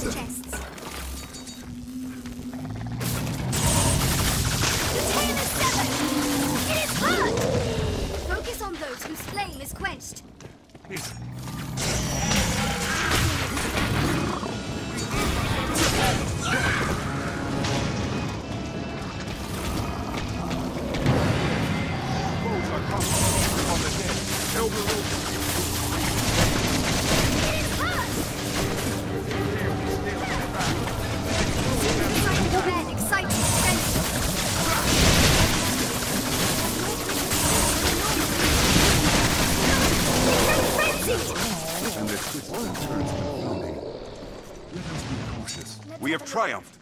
chests. The tail is severed! It is hurt! Focus on those whose flame is quenched. We have triumphed.